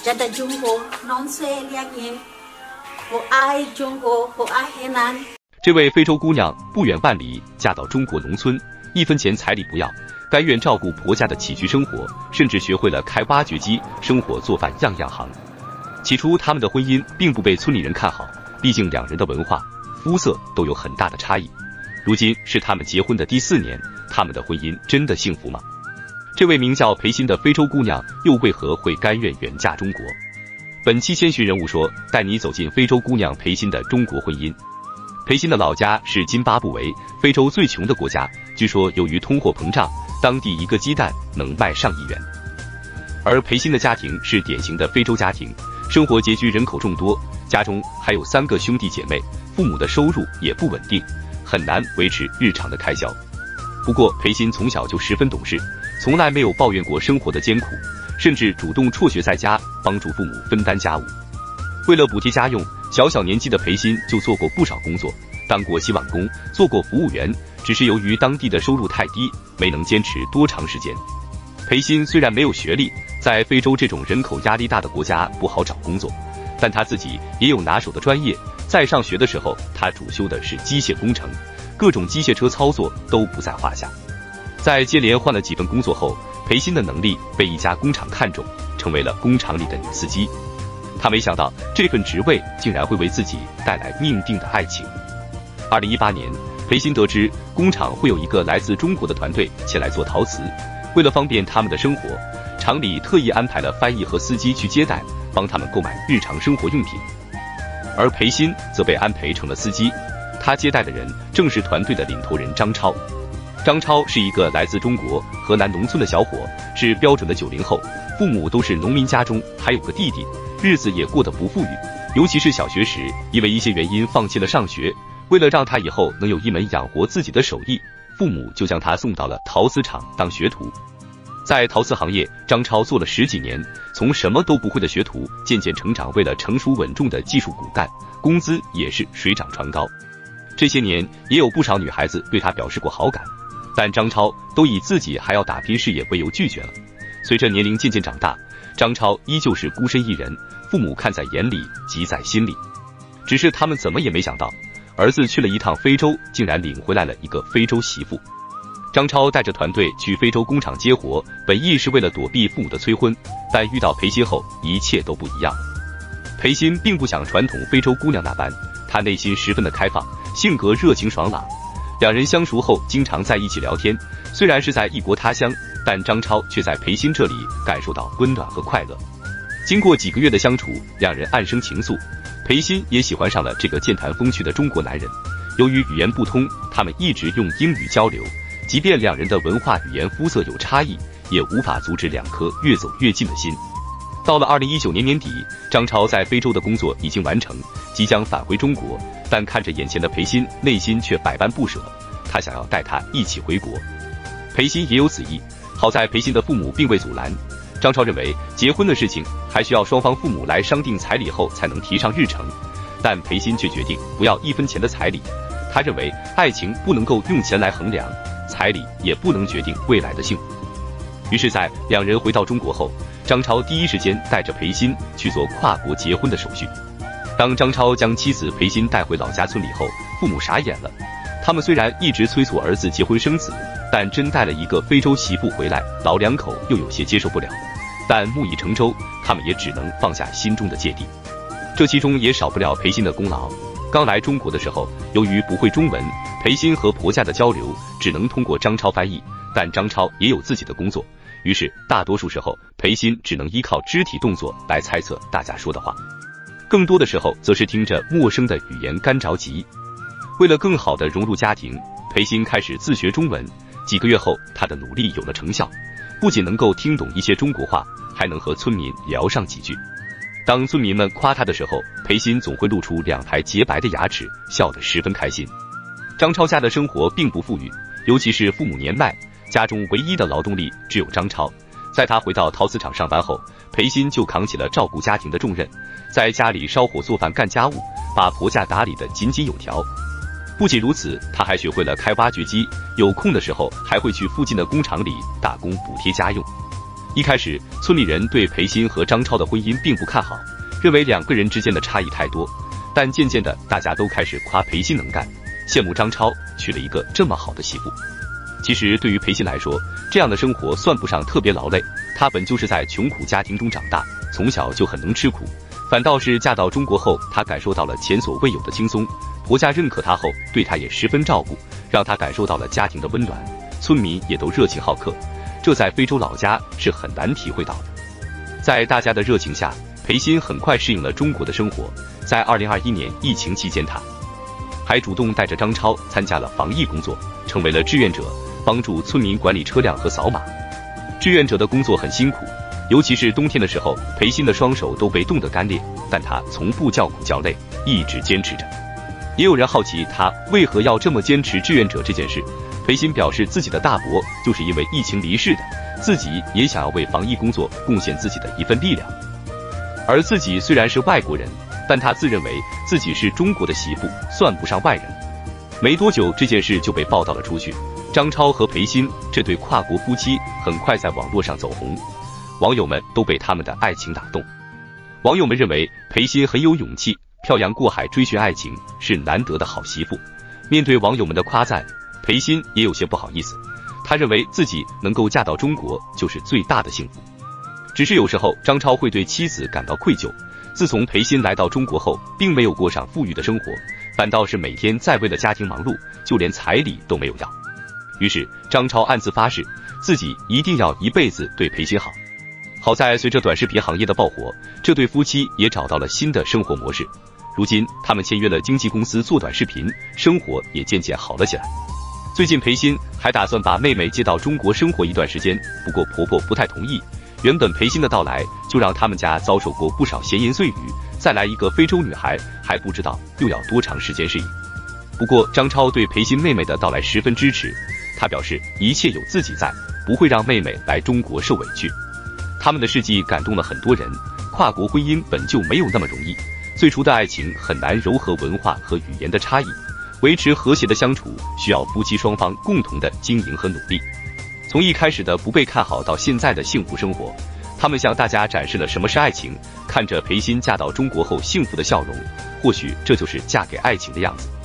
站在中国农村2年，我爱中国，我爱河南。 这位非洲姑娘不远万里嫁到中国农村，1分钱彩礼不要，甘愿照顾婆家的起居生活，甚至学会了开挖掘机，生火做饭样样行。起初他们的婚姻并不被村里人看好，毕竟2人的文化、肤色都有很大的差异。如今是他们结婚的第4年，他们的婚姻真的幸福吗？这位名叫裴鑫的非洲姑娘又为何会甘愿远嫁中国？本期千寻人物说，带你走进非洲姑娘裴鑫的中国婚姻。裴鑫的老家是津巴布韦，非洲最穷的国家，据说由于通货膨胀，当地1个鸡蛋能卖上1亿元。而裴鑫的家庭是典型的非洲家庭，生活拮据，人口众多，家中还有3个兄弟姐妹，父母的收入也不稳定，很难维持日常的开销。不过裴鑫从小就十分懂事，从来没有抱怨过生活的艰苦，甚至主动辍学在家，帮助父母分担家务。为了补贴家用，小年纪的裴鑫就做过不少工作，当过洗碗工，做过服务员，只是由于当地的收入太低，没能坚持多长时间。裴鑫虽然没有学历，在非洲这种人口压力大的国家不好找工作，但他自己也有拿手的专业。在上学的时候，他主修的是机械工程，各种机械车操作都不在话下。在接连换了几份工作后，裴鑫的能力被一家工厂看中，成为了工厂里的女司机。他没想到这份职位竟然会为自己带来命定的爱情。2018年，裴鑫得知工厂会有一个来自中国的团队前来做陶瓷，为了方便他们的生活，厂里特意安排了翻译和司机去接待，帮他们购买日常生活用品。而裴鑫则被安排成了司机，他接待的人正是团队的领头人张超。张超是一个来自中国河南农村的小伙，是标准的90后，父母都是农民，家中还有个弟弟，日子也过得不富裕，尤其是小学时因为一些原因放弃了上学。为了让他以后能有一门养活自己的手艺，父母就将他送到了陶瓷厂当学徒。在陶瓷行业，张超做了10几年，从什么都不会的学徒渐渐成长为了成熟稳重的技术骨干，工资也是水涨船高。这些年也有不少女孩子对他表示过好感，但张超都以自己还要打拼事业为由拒绝了。随着年龄渐渐长大，张超依旧是孤身一人，父母看在眼里，急在心里。只是他们怎么也没想到，儿子去了一趟非洲，竟然领回来了一个非洲媳妇。张超带着团队去非洲工厂接活，本意是为了躲避父母的催婚，但遇到裴鑫后，一切都不一样了。裴鑫并不想传统非洲姑娘那般，她内心十分的开放，性格热情爽朗。2人相熟后经常在一起聊天，虽然是在异国他乡，但张超却在裴鑫这里感受到温暖和快乐。经过几个月的相处，2人暗生情愫，裴鑫也喜欢上了这个健谈风趣的中国男人。由于语言不通，他们一直用英语交流，即便2人的文化、语言、肤色有差异，也无法阻止2颗越走越近的心。到了2019年年底，张超在非洲的工作已经完成，即将返回中国，但看着眼前的裴鑫，内心却百般不舍，他想要带他一起回国。裴鑫也有此意，好在裴鑫的父母并未阻拦。张超认为结婚的事情还需要双方父母来商定彩礼后才能提上日程，但裴鑫却决定不要1分钱的彩礼。他认为爱情不能够用钱来衡量，彩礼也不能决定未来的幸福。于是在2人回到中国后，张超第一时间带着裴鑫去做跨国结婚的手续。当张超将妻子裴鑫带回老家村里后，父母傻眼了。他们虽然一直催促儿子结婚生子，但真带了一个非洲媳妇回来，老2口又有些接受不了。但木已成舟，他们也只能放下心中的芥蒂。这其中也少不了裴鑫的功劳。刚来中国的时候，由于不会中文，裴鑫和婆家的交流只能通过张超翻译，但张超也有自己的工作，于是大多数时候裴鑫只能依靠肢体动作来猜测大家说的话，更多的时候则是听着陌生的语言干着急。为了更好地融入家庭，裴鑫开始自学中文，几个月后他的努力有了成效，不仅能够听懂一些中国话，还能和村民聊上几句。当村民们夸他的时候，裴鑫总会露出2排洁白的牙齿，笑得十分开心。张超家的生活并不富裕，尤其是父母年迈，家中唯一的劳动力只有张超。在他回到陶瓷厂上班后，裴鑫就扛起了照顾家庭的重任，在家里烧火做饭干家务，把婆家打理得井井有条。不仅如此，他还学会了开挖掘机，有空的时候还会去附近的工厂里打工补贴家用。 一开始，村里人对裴鑫和张超的婚姻并不看好，认为两个人之间的差异太多。但渐渐的，大家都开始夸裴鑫能干，羡慕张超娶了一个这么好的媳妇。其实对于裴鑫来说，这样的生活算不上特别劳累，她本就是在穷苦家庭中长大，从小就很能吃苦。反倒是嫁到中国后，她感受到了前所未有的轻松，婆家认可她后，对她也十分照顾，让她感受到了家庭的温暖，村民也都热情好客，这在非洲老家是很难体会到的。在大家的热情下，裴鑫很快适应了中国的生活。在2021年疫情期间，她还主动带着张超参加了防疫工作，成为了志愿者，帮助村民管理车辆和扫码。志愿者的工作很辛苦，尤其是冬天的时候，裴鑫的双手都被冻得干裂，但他从不叫苦叫累，一直坚持着。也有人好奇他为何要这么坚持志愿者这件事，裴鑫表示自己的大伯就是因为疫情离世的，自己也想要为防疫工作贡献自己的一份力量。而自己虽然是外国人，但他自认为自己是中国的媳妇，算不上外人。没多久，这件事就被报道了出去。张超和裴鑫这对跨国夫妻很快在网络上走红，网友们都被他们的爱情打动。网友们认为裴鑫很有勇气，漂洋过海追寻爱情，是难得的好媳妇。面对网友们的夸赞，裴鑫也有些不好意思，他认为自己能够嫁到中国就是最大的幸福。只是有时候张超会对妻子感到愧疚，自从裴鑫来到中国后，并没有过上富裕的生活，反倒是每天在为了家庭忙碌，就连彩礼都没有要。于是张超暗自发誓，自己一定要一辈子对裴鑫好。好在随着短视频行业的爆火，这对夫妻也找到了新的生活模式。如今他们签约了经纪公司做短视频，生活也渐渐好了起来。最近裴鑫还打算把妹妹接到中国生活一段时间，不过婆婆不太同意。原本裴鑫的到来就让他们家遭受过不少闲言碎语，再来一个非洲女孩，还不知道又要多长时间适应。不过张超对裴鑫妹妹的到来十分支持，他表示一切有自己在，不会让妹妹来中国受委屈。他们的事迹感动了很多人，跨国婚姻本就没有那么容易，最初的爱情很难糅合文化和语言的差异，维持和谐的相处需要夫妻双方共同的经营和努力。从一开始的不被看好到现在的幸福生活，他们向大家展示了什么是爱情。看着裴鑫嫁到中国后幸福的笑容，或许这就是嫁给爱情的样子。